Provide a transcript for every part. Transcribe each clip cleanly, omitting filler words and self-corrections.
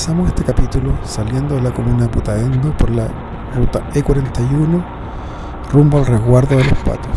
Comenzamos este capítulo saliendo de la comuna de Putaendo por la ruta E41 rumbo al resguardo de los Patos.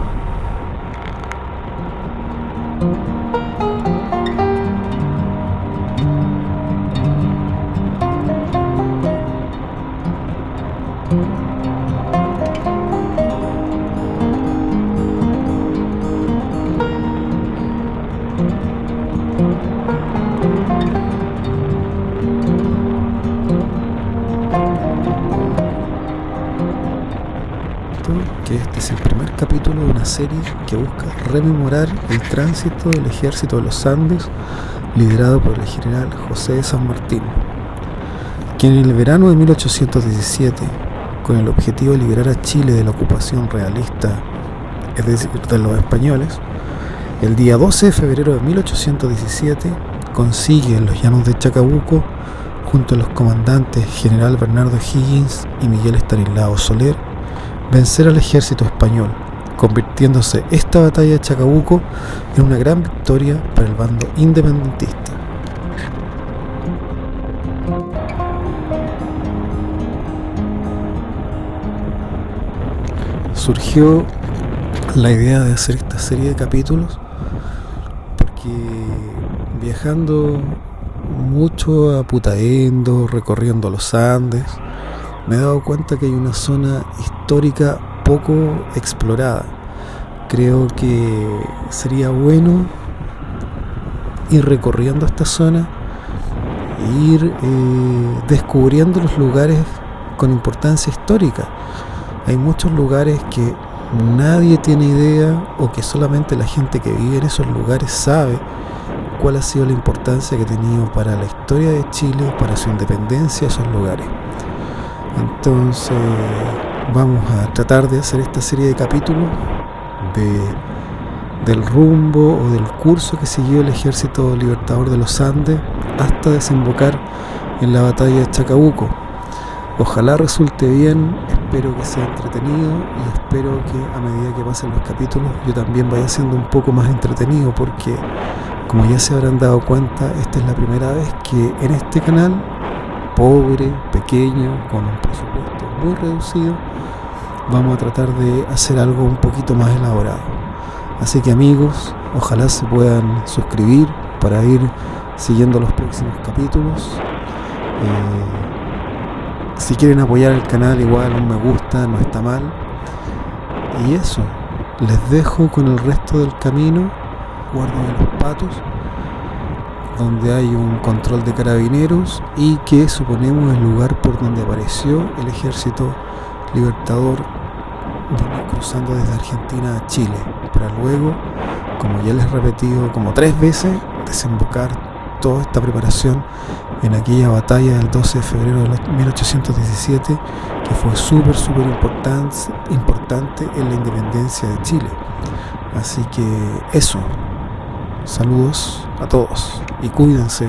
Que este es el primer capítulo de una serie que busca rememorar el tránsito del ejército de los Andes liderado por el general José de San Martín, quien en el verano de 1817, con el objetivo de liberar a Chile de la ocupación realista, es decir, de los españoles, el día 12 de febrero de 1817 consigue en los llanos de Chacabuco, junto a los comandantes general Bernardo Higgins y Miguel Estanislao Soler, vencer al ejército español, convirtiéndose esta batalla de Chacabuco en una gran victoria para el bando independentista. Surgió la idea de hacer esta serie de capítulos porque viajando mucho a Putaendo, recorriendo los Andes, me he dado cuenta que hay una zona histórica poco explorada. Creo que sería bueno ir recorriendo esta zona e ir descubriendo los lugares con importancia histórica. Hay muchos lugares que nadie tiene idea, o que solamente la gente que vive en esos lugares sabe cuál ha sido la importancia que ha tenido para la historia de Chile, para su independencia, esos lugares. Entonces vamos a tratar de hacer esta serie de capítulos del rumbo o del curso que siguió el Ejército Libertador de los Andes hasta desembocar en la batalla de Chacabuco. Ojalá resulte bien, espero que sea entretenido y espero que a medida que pasen los capítulos yo también vaya siendo un poco más entretenido, porque como ya se habrán dado cuenta, esta es la primera vez que en este canal, pobre, pequeño, con un presupuesto muy reducido, vamos a tratar de hacer algo un poquito más elaborado. Así que amigos, ojalá se puedan suscribir para ir siguiendo los próximos capítulos. Si quieren apoyar el canal, igual un me gusta no está mal. Y eso, les dejo con el resto del camino, Guardo de los Patos, donde hay un control de carabineros y que suponemos el lugar por donde apareció el ejército libertador cruzando desde Argentina a Chile, para luego, como ya les he repetido como 3 veces, desembocar toda esta preparación en aquella batalla del 12 de febrero de 1817, que fue súper importante en la independencia de Chile. Así que eso. Saludos a todos y cuídense.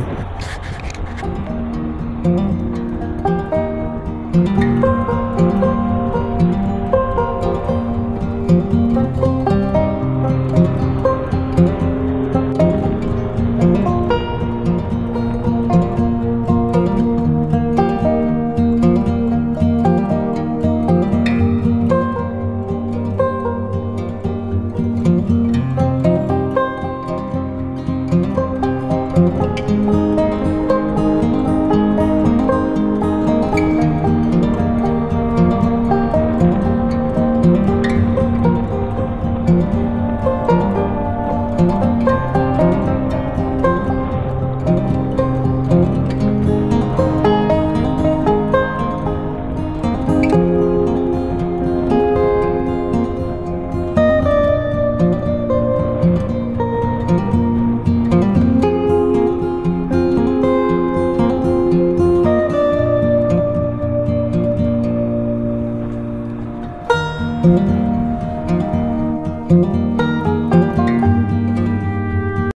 Thank you.